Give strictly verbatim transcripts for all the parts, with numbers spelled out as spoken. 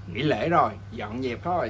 nghỉ lễ rồi, dọn dẹp thôi.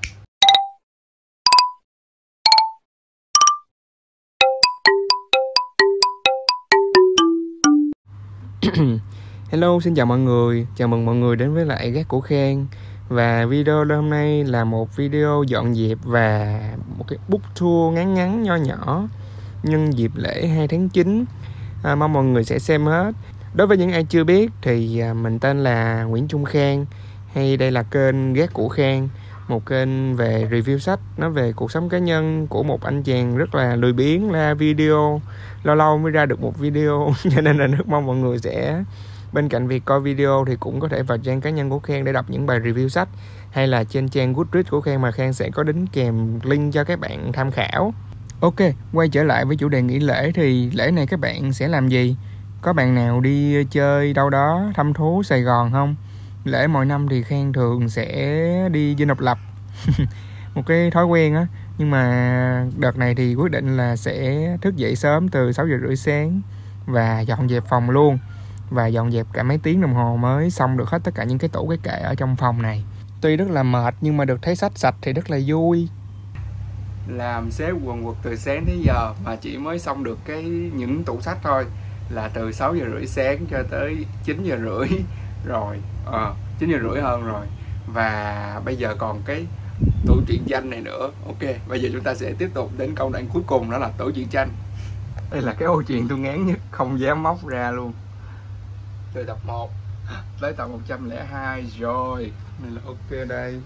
Hello, xin chào mọi người, chào mừng mọi người đến với lại Gác Cổ Khang. Và video hôm nay là một video dọn dẹp và một cái book tour ngắn ngắn nho nhỏ nhân dịp lễ hai tháng chín. à, Mong mọi người sẽ xem hết. Đối với những ai chưa biết thì mình tên là Nguyễn Trung Khang, hay đây là kênh Gác Cổ Khang, một kênh về review sách, nói về cuộc sống cá nhân của một anh chàng rất là lười biếng ra video, lâu lâu mới ra được một video. Cho nên là rất mong mọi người sẽ bên cạnh việc coi video thì cũng có thể vào trang cá nhân của Khang để đọc những bài review sách, hay là trên trang Goodreads của Khang mà Khang sẽ có đính kèm link cho các bạn tham khảo. Ok, quay trở lại với chủ đề nghỉ lễ thì lễ này các bạn sẽ làm gì? Có bạn nào đi chơi đâu đó thăm thú Sài Gòn không? Lễ mỗi năm thì Khang thường sẽ đi Dinh Độc Lập. Một cái thói quen á. Nhưng mà đợt này thì quyết định là sẽ thức dậy sớm từ sáu giờ rưỡi sáng và dọn dẹp phòng luôn. Và dọn dẹp cả mấy tiếng đồng hồ mới xong được hết tất cả những cái tủ cái kệ ở trong phòng này. Tuy rất là mệt nhưng mà được thấy sách sạch thì rất là vui. Làm xếp quần quật từ sáng đến giờ mà chỉ mới xong được cái những tủ sách thôi, là từ sáu giờ rưỡi sáng cho tới chín giờ rưỡi rồi, ờ, chín giờ rưỡi hơn rồi. Và bây giờ còn cái tủ truyện tranh này nữa. Ok, bây giờ chúng ta sẽ tiếp tục đến công đoạn cuối cùng, đó là tủ truyện tranh. Đây là cái ô truyện tôi ngán nhất, không dám móc ra luôn. Từ tập một tới tập một trăm lẻ hai rồi. Này là ok đây.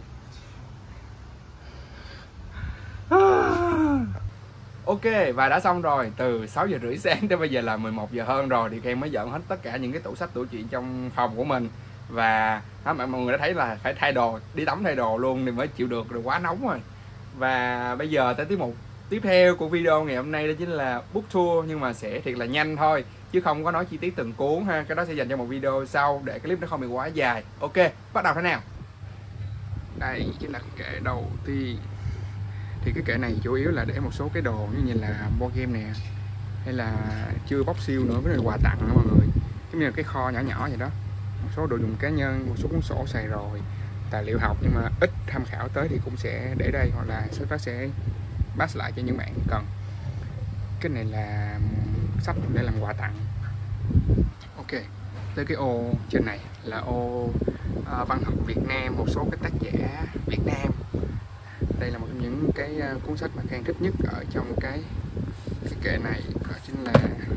Ok, và đã xong rồi. Từ sáu giờ rưỡi sáng tới bây giờ là mười một giờ hơn rồi thì Khang mới dọn hết tất cả những cái tủ sách, tủ truyện trong phòng của mình. Và đó, mọi người đã thấy là phải thay đồ, đi tắm thay đồ luôn thì mới chịu được, rồi quá nóng rồi. Và bây giờ tới tiết mục tiếp theo của video ngày hôm nay đó chính là book tour, nhưng mà sẽ thiệt là nhanh thôi chứ không có nói chi tiết từng cuốn ha. Cái đó sẽ dành cho một video sau để cái clip nó không bị quá dài. Ok, bắt đầu thế nào. Đây chính là cái kệ đầu tiên. Thì cái kệ này chủ yếu là để một số cái đồ như là board game nè, hay là chưa bóc siêu nữa, với quà tặng đó mọi người. Giống như là cái kho nhỏ nhỏ vậy đó. Một số đồ dùng cá nhân, một số cuốn sổ xài rồi, tài liệu học nhưng mà ít tham khảo tới thì cũng sẽ để đây, hoặc là sau đó sẽ pass lại cho những bạn cần. Cái này là sách để làm quà tặng. Ok, tới cái ô trên này là ô uh, văn học Việt Nam, một số cái tác giả Việt Nam. Đây là một trong những cái uh, cuốn sách mà Khang thích nhất ở trong cái cái kệ này, đó chính là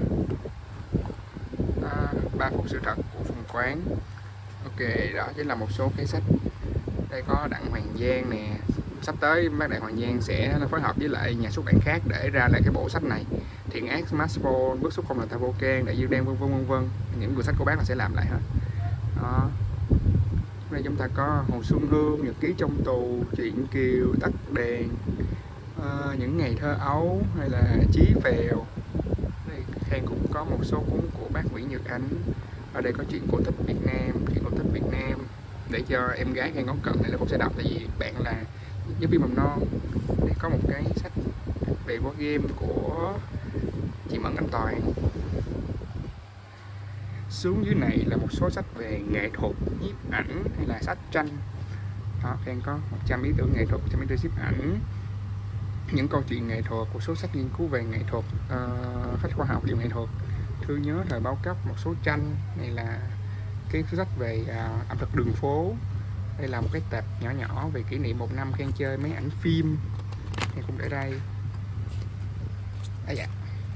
uh, Ba Phục Sự Thật của Phùng Quán. Ok, đó chính là một số cái sách. Đây có Đặng Hoàng Giang nè. Sắp tới bác Đặng Hoàng Giang sẽ phối hợp với lại nhà xuất bản khác để ra lại cái bộ sách này. Thiện ác, smartphone, Bước xúc không là ta vô can, Đại dương đen, vân vân vân vân. Những quyển sách của bác là sẽ làm lại hết. Đó. Đây chúng ta có Hồ Xuân Hương, Nhật ký trong tù, Truyện Kiều, Tắt đèn, uh, Những ngày thơ ấu, hay là Chí Phèo. Đây Khang cũng có một số cuốn của bác Nguyễn Nhật Ánh. Ở đây có Chuyện cổ tích Việt Nam, Chuyện cổ tích Việt Nam để cho em gái Khang có cần này là cũng sẽ đọc, tại vì bạn là giáo viên mầm non. Đây có một cái sách về board game của chị Mẫn Anh Toàn. Xuống dưới này là một số sách về nghệ thuật, nhiếp ảnh hay là sách tranh. Đó, Khang có một trăm ý tưởng nghệ thuật, một trăm ý tưởng nhiếp ảnh, những câu chuyện nghệ thuật, một số sách nghiên cứu về nghệ thuật, uh, sách khoa học điều nghệ thuật, thư nhớ thời bao cấp, một số tranh. Này là cái sách về uh, ẩm thực đường phố. Đây là một cái tập nhỏ nhỏ về kỷ niệm một năm Khang chơi mấy ảnh phim, Khang cũng để đây. À dạ.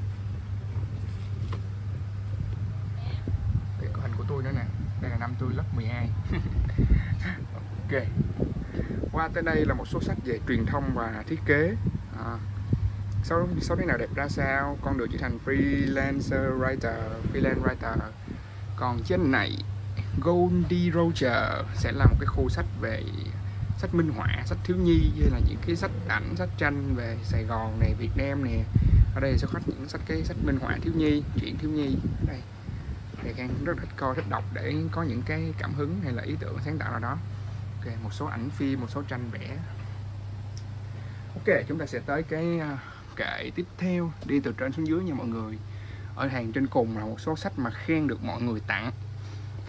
Đây có hình của tôi nữa nè. Đây là năm tôi lớp mười hai. Ok. Qua tới đây là một số sách về truyền thông và thiết kế. À, sau sau thế nào đẹp ra sao, con đường trở thành freelancer writer, freelance writer. Còn trên này Goldie Roger sẽ là một cái khu sách về sách minh họa, sách thiếu nhi, hay là những cái sách ảnh, sách tranh về Sài Gòn này, Việt Nam nè. Ở đây sẽ có những sách cái sách minh họa thiếu nhi, truyện thiếu nhi. Đây, thì Khang rất thích coi, thích đọc để có những cái cảm hứng hay là ý tưởng sáng tạo nào đó. Ok, một số ảnh phim, một số tranh vẽ. Ok, chúng ta sẽ tới cái kệ tiếp theo, đi từ trên xuống dưới nha mọi người. Ở hàng trên cùng là một số sách mà Khang được mọi người tặng.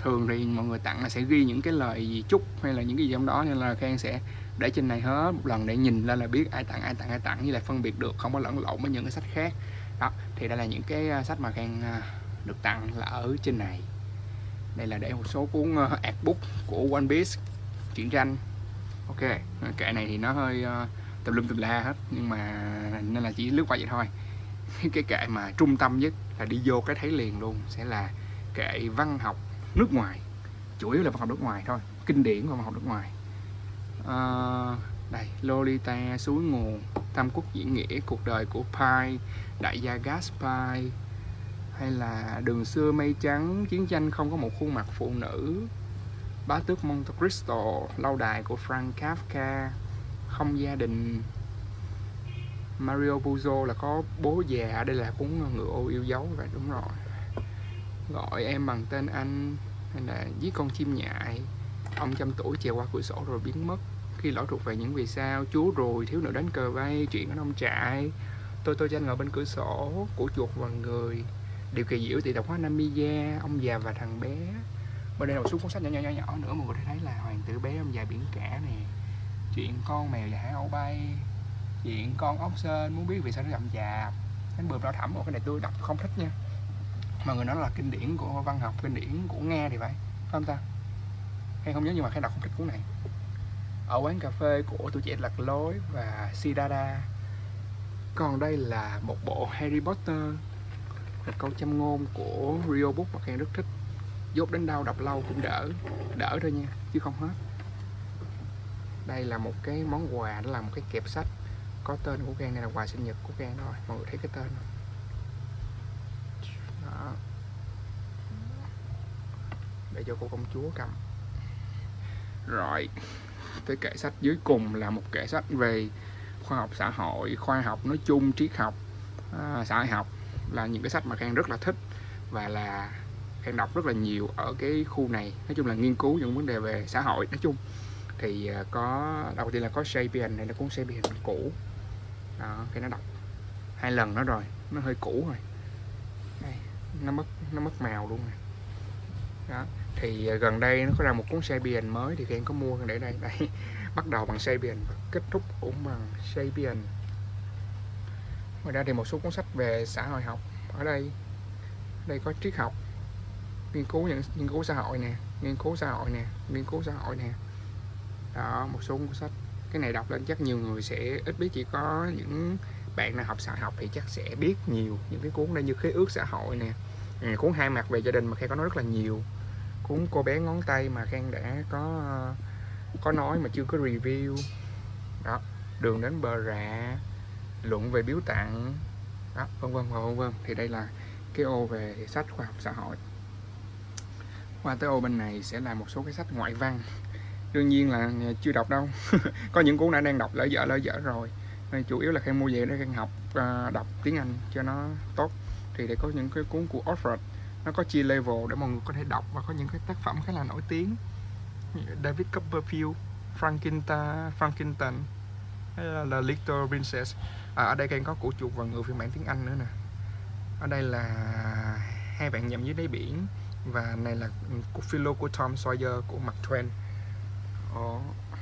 thường thì mọi người tặng là sẽ ghi những cái lời gì chúc hay là những cái gì trong đó, nên là Khang sẽ để trên này hết một lần để nhìn lên là biết ai tặng ai tặng ai tặng, với lại phân biệt được, không có lẫn lộn với những cái sách khác. Đó thì đây là những cái sách mà Khang được tặng là ở trên này. Đây là để một số cuốn artbook của One Piece, truyện tranh. Ok, kệ này thì nó hơi uh, tùm lum tùm la hết, nhưng mà nên là chỉ lướt qua vậy thôi. Cái kệ mà trung tâm nhất là đi vô cái thấy liền luôn sẽ là kệ văn học nước ngoài, chủ yếu là văn học nước ngoài thôi, kinh điển và văn học nước ngoài. Uh, đây, Lolita, Suối Nguồn, Tam Quốc Diễn Nghĩa, Cuộc Đời của Pi, Đại gia Gatsby, hay là Đường Xưa Mây Trắng, Chiến Tranh Không Có Một Khuôn Mặt Phụ Nữ, Bá Tước Monte Cristo, Lâu Đài của Frank Kafka, Không Gia Đình, Mario Puzo là có bố già, đây là cuốn Ngựa Ô Yêu Dấu, vậy đúng rồi. Gọi Em Bằng Tên Anh, hay là Giết Con Chim Nhại, Ông Trăm Tuổi Trèo Qua Cửa Sổ Rồi Biến Mất, Khi Lỗi Thuộc Về Những Vì Sao, Chúa Rồi, Thiếu Nữ Đánh Cờ Vây, Chuyện Ở Nông Trại, Tôi Tôi Tranh Ngồi Bên Cửa Sổ, Của Chuột Và Người, Điều Kỳ Diệu Tỷ Độc Hóa Namiya, Ông Già Và Thằng Bé. Bên đây là một số cuốn sách nhỏ nhỏ nhỏ nhỏ nữa, mọi người thấy là Hoàng Tử Bé, Ông Già Biển Cả nè, Chuyện Con Mèo Và Hải Âu Bay, Chuyện Con Ốc Sên, Muốn Biết Vì Sao Nó Chậm Chạp, Cánh Bướm Đỏ Thẫm. Một cái này tôi đọc không thích nha, mọi người nói là kinh điển của văn học, kinh điển của Nga thì phải, không ta? Hay không nhớ, nhưng mà Khang đọc không thích cuốn này. Ở Quán Cà Phê của Tuổi Trẻ Lạc Lối và Siddhartha. Còn đây là một bộ Harry Potter, một câu châm ngôn của Rio Book mà Khang rất thích. Dốt đến đâu đọc lâu cũng đỡ, đỡ thôi nha, chứ không hết. Đây là một cái món quà, đó là một cái kẹp sách có tên của Khang, đây là quà sinh nhật của Khang rồi, mọi người thấy cái tên không? Đó. Để cho cô công chúa cầm. Rồi, cái kệ sách dưới cùng là một kệ sách về khoa học xã hội, khoa học nói chung, triết học, à, xã hội học, là những cái sách mà Khang rất là thích và là Khang đọc rất là nhiều ở cái khu này. Nói chung là nghiên cứu những vấn đề về xã hội nói chung. Thì có đầu tiên là có Sapiens, này là cuốn Sapiens cũ. Đó, cái nó đọc hai lần nữa rồi, nó hơi cũ rồi. Đây, nó mất nó mất màu luôn rồi. Đó, thì gần đây nó có ra một cuốn Sapiens mới thì Khang có mua để đây. Đây, bắt đầu bằng Sapiens và kết thúc cũng bằng Sapiens. Ngoài ra thì một số cuốn sách về xã hội học ở đây. Đây có triết học, nghiên cứu những nghiên cứu xã hội nè, nghiên cứu xã hội nè, nghiên cứu xã hội nè. Đó, một số cuốn sách. Cái này đọc lên chắc nhiều người sẽ ít biết, chỉ có những bạn nào học xã học thì chắc sẽ biết nhiều những cái cuốn đây, như Khế Ước Xã Hội nè, à, cuốn Hai Mặt Về Gia Đình mà Khang có nói rất là nhiều, cuốn Cô Bé Ngón Tay mà Khang đã có có nói mà chưa có review. Đó, Đường Đến Bờ Rạ, Luận Về Biếu Tặng, đó, vân vân và vân vân. Thì đây là cái ô về sách khoa học xã hội. Qua tới ô bên này sẽ là một số cái sách ngoại văn. Đương nhiên là chưa đọc đâu. Có những cuốn đã đang đọc lỡ dở lỡ dở rồi. Nên chủ yếu là Khang mua về để Khang học uh, đọc tiếng Anh cho nó tốt. Thì để có những cái cuốn của Oxford, nó có chia level để mọi người có thể đọc, và có những cái tác phẩm khá là nổi tiếng, David Copperfield, Frankenstein, Frankenstein hay là The Little Princess. À, ở đây Khang có Của Chuột Và Người phiên bản tiếng Anh nữa nè. Ở đây là Hai Bạn Nhầm Dưới Đáy Biển, và này là cuộc Philo của Tom Sawyer của Mark Twain. Ồ.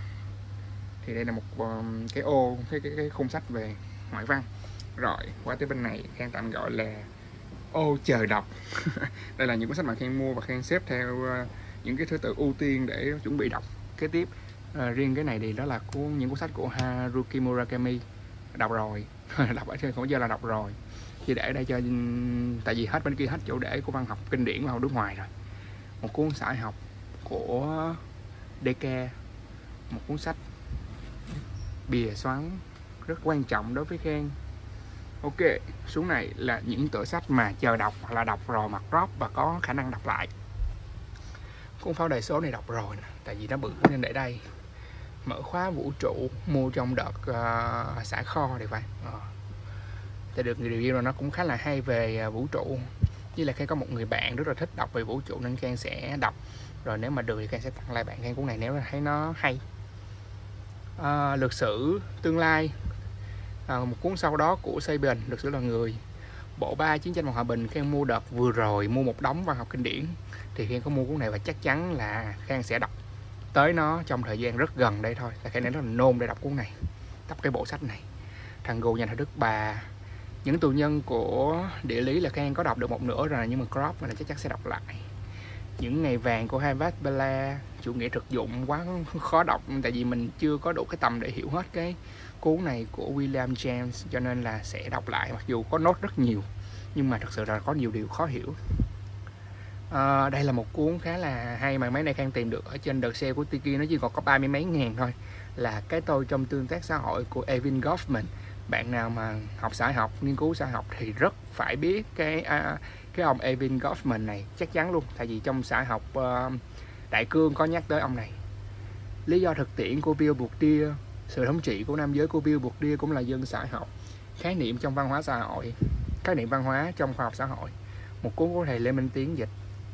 Thì đây là một um, cái ô cái, cái cái khung sách về ngoại văn. Rồi qua tới bên này Khang tạm gọi là ô chờ đọc. Đây là những cuốn sách mà Khang mua và Khang xếp theo uh, những cái thứ tự ưu tiên để chuẩn bị đọc kế tiếp. Uh, riêng cái này thì đó là cuốn những cuốn sách của Haruki Murakami, đọc rồi. Đọc ở trên khổ giờ là đọc rồi, chỉ để đây cho, tại vì hết bên kia hết chỗ để của văn học kinh điển vào nước ngoài rồi. Một cuốn xã hội học của Deke, một cuốn sách bìa xoắn rất quan trọng đối với Khang. Ok, xuống này là những tựa sách mà chờ đọc hoặc là đọc rồi mặc drop và có khả năng đọc lại. Cuốn Pháo Đài Số này đọc rồi nè, tại vì nó bự nên để đây. Mở Khóa Vũ Trụ, mua trong đợt uh, xả kho thì phải. Uh. Tại được người review rồi, nó cũng khá là hay về uh, vũ trụ. Với lại Khang có một người bạn rất là thích đọc về vũ trụ nên Khang sẽ đọc. Rồi nếu mà được thì Khang sẽ tặng lại bạn Khang cuốn này nếu là thấy nó hay. À, Lược Sử Tương Lai, à, một cuốn sau đó của Sapiens, Lược Sử Loài Người. bộ ba Chiến tranh và Hòa bình Khang mua đợt vừa rồi, mua một đống văn học kinh điển, thì Khang có mua cuốn này và chắc chắn là Khang sẽ đọc tới nó trong thời gian rất gần đây thôi. Là Khang rất là nôn để đọc cuốn này, đọc cái bộ sách này. Thằng Gù Nhà thờ Đức Bà, Những tù nhân của địa lý là Khang có đọc được một nửa rồi, nhưng mà crop là chắc chắn sẽ đọc lại. Những ngày vàng của Harvard Bella, chủ nghĩa thực dụng quá khó đọc, tại vì mình chưa có đủ cái tầm để hiểu hết cái cuốn này của William James, cho nên là sẽ đọc lại, mặc dù có nốt rất nhiều nhưng mà thật sự là có nhiều điều khó hiểu. À, đây là một cuốn khá là hay mà mấy nay Khang tìm được ở trên đợt sale của Tiki, nó chỉ còn có ba mươi mấy ngàn thôi, là Cái tôi trong tương tác xã hội của Evan Goffman. Bạn nào mà học xã học, nghiên cứu xã học thì rất phải biết cái à, cái ông Evan Goffman này, chắc chắn luôn, tại vì trong xã học uh, đại cương có nhắc tới ông này. Lý do thực tiễn của Bill Bourdieu, sự thống trị của nam giới của Bill Bourdieu cũng là dân xã học, khái niệm trong văn hóa xã hội, khái niệm văn hóa trong khoa học xã hội, một cuốn của thầy Lê Minh Tiến dịch.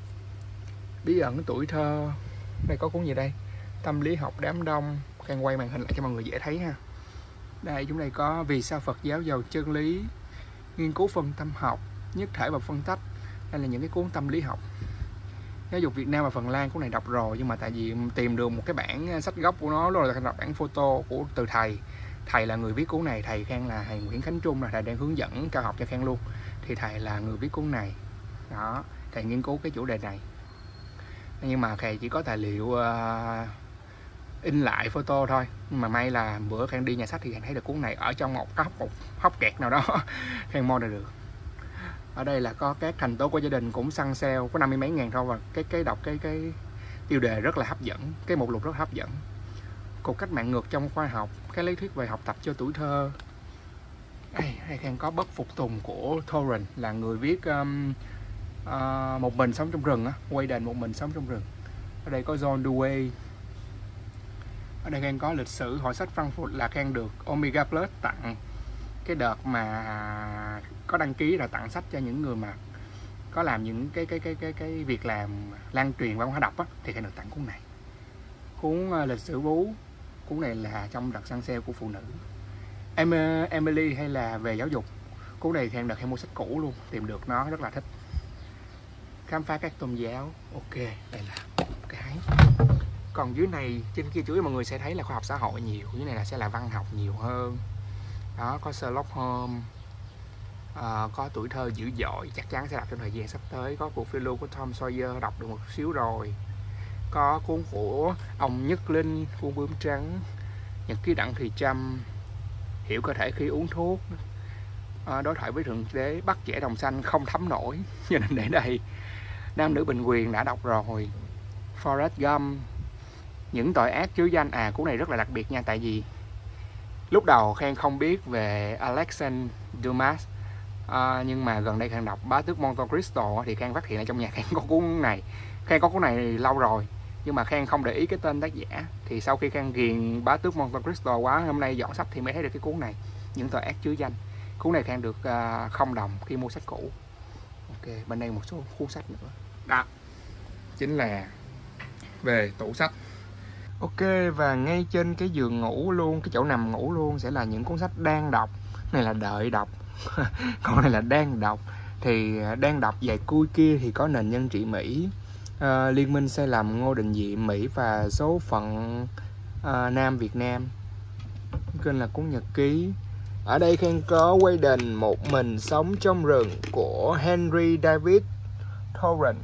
Bí ẩn tuổi thơ, đây có cuốn gì đây, tâm lý học đám đông. Khang quay màn hình lại cho mọi người dễ thấy ha. Đây chúng này có Vì sao Phật giáo giàu chân lý, nghiên cứu phân tâm học, nhất thể và phân tách. Đây là những cái cuốn tâm lý học. Giáo dục Việt Nam và Phần Lan, cuốn này đọc rồi, nhưng mà tại vì tìm được một cái bản sách gốc của nó rồi, là đọc bản photo của từ thầy. Thầy là người viết cuốn này, thầy Khang là thầy Nguyễn Khánh Trung, là thầy đang hướng dẫn cao học cho Khang luôn. Thì thầy là người viết cuốn này. Đó, thầy nghiên cứu cái chủ đề này. Nhưng mà thầy chỉ có tài liệu uh, in lại photo thôi. Nhưng mà may là bữa Khang đi nhà sách thì Khang thấy được cuốn này ở trong một góc, một hốc kẹt nào đó. Khang mua được. Ở đây là có các thành tố của gia đình cũng săn sale, có năm mươi mấy ngàn thôi, và cái cái đọc cái cái tiêu đề rất là hấp dẫn, cái mục lục rất hấp dẫn. Cuộc cách mạng ngược trong khoa học, cái lý thuyết về học tập cho tuổi thơ. Hay Khang có Bất phục tùng của Thorin, là người viết um, uh, Một mình sống trong rừng á, quay đền Một mình sống trong rừng. Ở đây có John Dewey. Ở đây Khang có lịch sử hội sách Frankfurt, là Khang được Omega Plus tặng cái đợt mà có đăng ký là tặng sách cho những người mà có làm những cái cái cái cái cái việc làm lan truyền văn hóa đọc á, thì Khang được tặng cuốn này. Cuốn uh, lịch sử Bú, cuốn này là trong đợt săn sale của phụ nữ. Em, Emily hay là về giáo dục, cuốn này Khang đợt hay mua sách cũ luôn, tìm được nó rất là thích. Khám phá các tôn giáo, ok, đây là một cái. Còn dưới này, trên kia chuối mọi người sẽ thấy là khoa học xã hội nhiều, dưới này là sẽ là văn học nhiều hơn. Đó, có Sherlock Holmes, à, có Tuổi thơ dữ dội, chắc chắn sẽ đọc trong thời gian sắp tới. Có cuộc phiêu lưu của Tom Sawyer, đọc được một xíu rồi. Có cuốn của ông Nhất Linh, Cuốn bướm trắng, Nhật ký Đặng Thùy Trâm, Hiểu cơ thể khi uống thuốc, à, Đối thoại với Thượng Đế, Bắt trẻ đồng xanh không thấm nổi, cho nên để đây. Nam nữ bình quyền đã đọc rồi. Forrest Gump, Những tội ác chứa danh. À, cuốn này rất là đặc biệt nha, tại vì lúc đầu Khang không biết về Alexandre Dumas, à, nhưng mà gần đây Khang đọc Bá tước Monte Cristo thì Khang phát hiện là trong nhà Khang có cuốn này. Khang có cuốn này lâu rồi, nhưng mà Khang không để ý cái tên tác giả. Thì sau khi Khang ghiền Bá tước Monte Cristo quá, hôm nay dọn sách thì mới thấy được cái cuốn này, Những tội ác chứa danh. Cuốn này Khang được uh, không đồng khi mua sách cũ. Ok, bên đây một số cuốn sách nữa. Đó chính là về tủ sách. Ok, và ngay trên cái giường ngủ luôn, cái chỗ nằm ngủ luôn sẽ là những cuốn sách đang đọc. Này là đợi đọc, còn này là đang đọc. Thì đang đọc dài cui kia thì có Nền nhân trị Mỹ, uh, Liên minh sai lầm Ngô Đình Diệm Mỹ và Số phận uh, Nam Việt Nam. Kênh là cuốn nhật ký. Ở đây Khang có Quay đền Một mình sống trong rừng của Henry David Thoreau.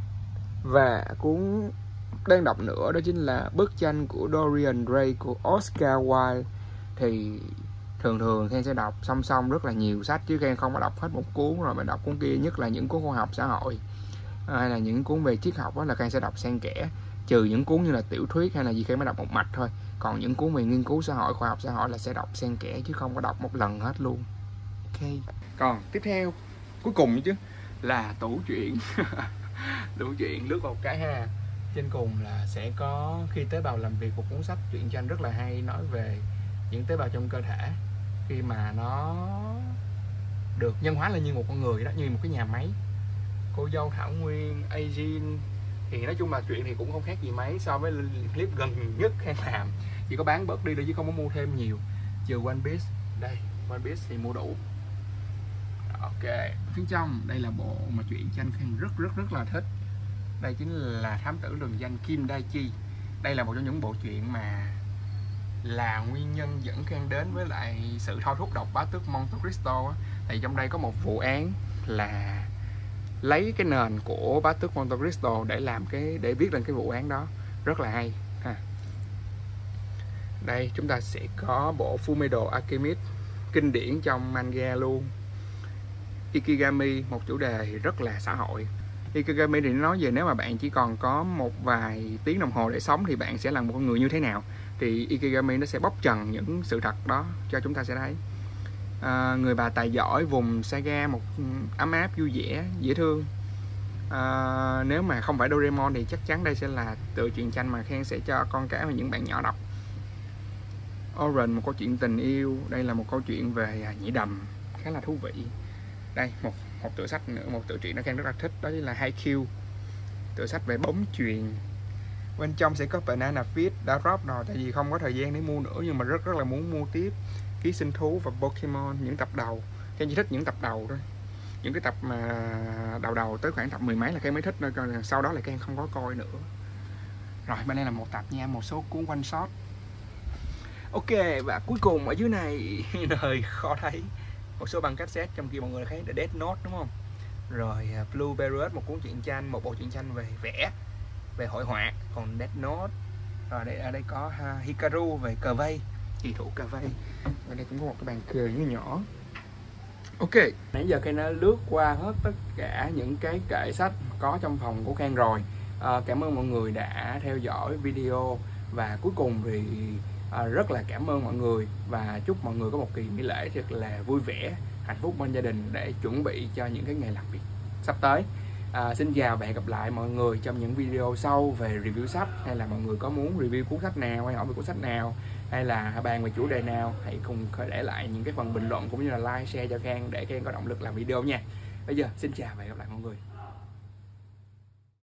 Và cuốn đang đọc nữa đó chính là Bức tranh của Dorian Gray của Oscar Wilde. Thì thường thường Khang sẽ đọc song song rất là nhiều sách, chứ Khang không có đọc hết một cuốn rồi mà đọc cuốn kia, nhất là những cuốn khoa học xã hội hay là những cuốn về triết học đó là Khang sẽ đọc xen kẽ, trừ những cuốn như là tiểu thuyết hay là gì Khang mới đọc một mạch thôi. Còn những cuốn về nghiên cứu xã hội, khoa học xã hội là sẽ đọc xen kẽ chứ không có đọc một lần hết luôn. Ok. Còn tiếp theo cuối cùng chứ là tủ truyện. Tủ truyện lướt vào cái ha. Trên cùng là sẽ có Khi tế bào làm việc, một cuốn sách truyện tranh rất là hay, nói về những tế bào trong cơ thể khi mà nó được nhân hóa lên như một con người đó, như một cái nhà máy. Cô dâu Thảo Nguyên, Agin. Thì nói chung là chuyện thì cũng không khác gì mấy so với clip gần nhất Khang làm, chỉ có bán bớt đi thôi chứ không có mua thêm nhiều, trừ One Piece. Đây One Piece thì mua đủ. Đó. Ok, phía trong đây là bộ mà truyện tranh Khang rất rất rất là thích. Đây chính là Thám tử lừng danh Kim Dai Chi. Đây là một trong những bộ truyện mà là nguyên nhân dẫn Khang đến với lại sự thôi thúc đọc Bá Tước Monte Cristo. Thì trong đây có một vụ án là lấy cái nền của Bá Tước Monte Cristo để làm cái để viết lên cái vụ án đó, rất là hay ha. Đây chúng ta sẽ có bộ Fullmetal Alchemist, kinh điển trong manga luôn. Ikigami, một chủ đề rất là xã hội. Ikigami thì nói về nếu mà bạn chỉ còn có một vài tiếng đồng hồ để sống thì bạn sẽ là một con người như thế nào. Thì Ikigami nó sẽ bóc trần những sự thật đó cho chúng ta sẽ thấy. À, người bà tài giỏi vùng Saga, một ấm áp, vui vẻ, dễ thương. À, nếu mà không phải Doraemon thì chắc chắn đây sẽ là tựa truyện tranh mà Khang sẽ cho con cái và những bạn nhỏ đọc. Orange, một câu chuyện tình yêu. Đây là một câu chuyện về nhĩ đầm khá là thú vị. Đây một một tựa sách nữa, một tựa truyện nó Khang rất là thích, đó chính là Haikyuu, tựa sách về bóng chuyền. Bên trong sẽ có Banana Fish, đã drop rồi tại vì không có thời gian để mua nữa, nhưng mà rất rất là muốn mua tiếp. Ký sinh thú và Pokemon, những tập đầu. Khang chỉ thích những tập đầu thôi, những cái tập mà đầu đầu tới khoảng tập mười mấy là Khang mới thích thôi, còn sau đó là Khang không có coi nữa. Rồi bên đây là một tập nha, một số cuốn one shot. Ok, và cuối cùng ở dưới này đời khó thấy một số băng cassette, trong kia mọi người thấy The Death Note đúng không? Rồi Blue Parrot, một cuốn truyện tranh, một bộ truyện tranh về vẽ, về hội họa. Còn Death Note. Rồi đây ở đây có Hikaru về cờ vây, kỳ thủ cờ vây. Ở đây cũng có một cái bàn cờ nhỏ nhỏ. Ok, nãy giờ Khang đã lướt qua hết tất cả những cái kệ sách có trong phòng của Khang rồi. À, cảm ơn mọi người đã theo dõi video. Và cuối cùng thì à, rất là cảm ơn mọi người và chúc mọi người có một kỳ nghỉ lễ thật là vui vẻ, hạnh phúc bên gia đình để chuẩn bị cho những cái ngày làm việc sắp tới. À, xin chào và hẹn gặp lại mọi người trong những video sau về review sách, hay là mọi người có muốn review cuốn sách nào, hay hỏi về cuốn sách nào, hay là bàn về chủ đề nào, hãy cùng để lại những cái phần bình luận cũng như là like, share cho Khang để Khang có động lực làm video nha. Bây giờ xin chào và hẹn gặp lại mọi người.